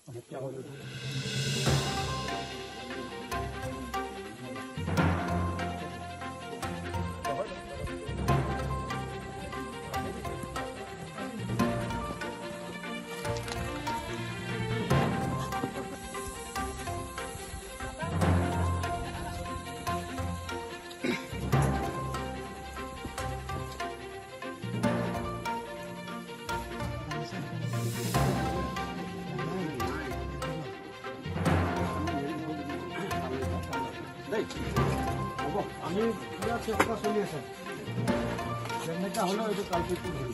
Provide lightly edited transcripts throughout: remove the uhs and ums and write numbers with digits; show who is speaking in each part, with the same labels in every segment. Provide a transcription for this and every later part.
Speaker 1: আমি পুরা চেষ্টা চলি আছে যেনেকা হলেও এইটো কালপিটটো ধৰিব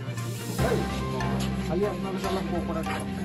Speaker 1: খালি আপোনালোকে অলপ কোঅপাৰেট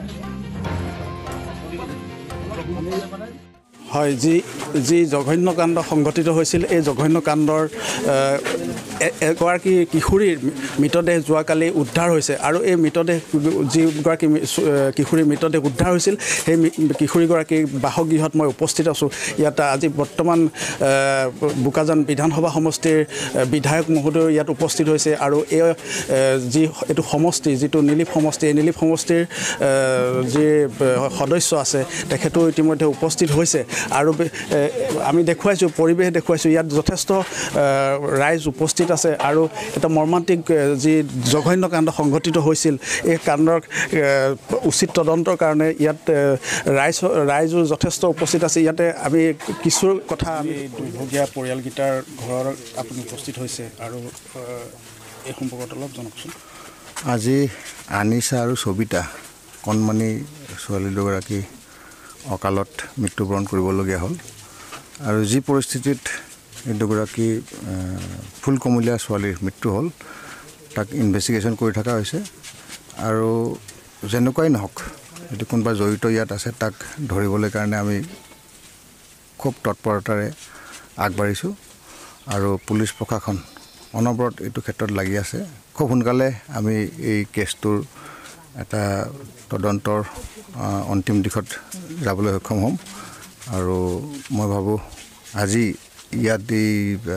Speaker 1: কৰক
Speaker 2: হয় যি জঘন্য কাণ্ড সংঘটিত হৈছিল এই জঘন্য কাণ্ডৰ এগৰাকী কিশোৰীৰ মৃতদেহ যোৱাকালি উদ্ধাৰ হৈছে আৰু এই মৃতদেহ যিগৰাকী কিশোৰীৰ মৃতদেহ উদ্ধাৰ হৈছিল সেই কিশোৰীগৰাকীৰ বাসগৃহত মই উপস্থিত আছোঁ ইয়াত আজি বৰ্তমান বোকাজান বিধানসভা সমষ্টিৰ বিধায়ক মহোদয় ইয়াত উপস্থিত হৈছে আৰু এইটো সমষ্টি যিটো নীলিপ সমষ্টি এই নীলিপ সমষ্টিৰ যি সদস্য আছে তেখেতো ইতিমধ্যে উপস্থিত হৈছে আৰু আমি দেখুৱাইছোঁ পৰিৱেশ দেখুৱাইছোঁ ইয়াত যথেষ্ট ৰাইজ উপস্থিত আছে আৰু এটা মৰ্মান্তিক যি জঘন্য কাণ্ড সংঘটিত হৈছিল এই কাণ্ডৰ উচিত তদন্তৰ কাৰণে ইয়াত ৰাইজো যথেষ্ট উপস্থিত আছে ইয়াতে আমি কিছু কথা আমি দুৰ্ভগীয়া পৰিয়ালকেইটাৰ ঘৰৰ আপুনি উপস্থিত হৈছে আৰু এই সম্পৰ্কত অলপ জনাওকচোন
Speaker 3: আজি আনিছা আৰু সবিতা কণমানি ছোৱালী দুগৰাকী অকালত মৃত্যুবৰণ কৰিবলগীয়া হ'ল আৰু যি পৰিস্থিতিত এই দুগৰাকী ফুলকমলীয়া ছোৱালীৰ মৃত্যু হ'ল তাক ইনভেষ্টিগেশ্যন কৰি থকা হৈছে আৰু যেনেকুৱাই নহওক যদি কোনোবা জড়িত ইয়াত আছে তাক ধৰিবলৈ কাৰণে আমি খুব তৎপৰতাৰে আগবাঢ়িছোঁ আৰু পুলিচ প্ৰশাসন অনবৰত এইটো ক্ষেত্ৰত লাগি আছে খুব সোনকালে আমি এই কেছটোৰ এটা তদন্তৰ অন্তিম দিশত যাবলৈ সক্ষম হ'ম আৰু মই ভাবোঁ আজি ইয়াত এই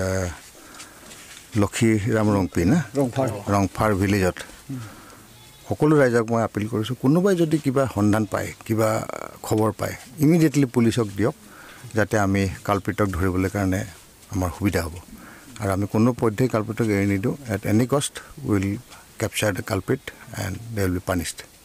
Speaker 3: লক্ষীৰাম ৰংপি না ৰংফাৰ ভিলেজত সকলো ৰাইজক মই আপিল কৰিছোঁ কোনোবাই যদি কিবা সন্ধান পায় কিবা খবৰ পায় ইমিডিয়েটলি পুলিচক দিয়ক যাতে আমি কালপিটক ধৰিবলৈ কাৰণে আমাৰ সুবিধা হ'ব আৰু আমি কোনো পধ্যেই কালপিটক এৰি নিদিওঁ at any cost will capture the culprit and they will be punished.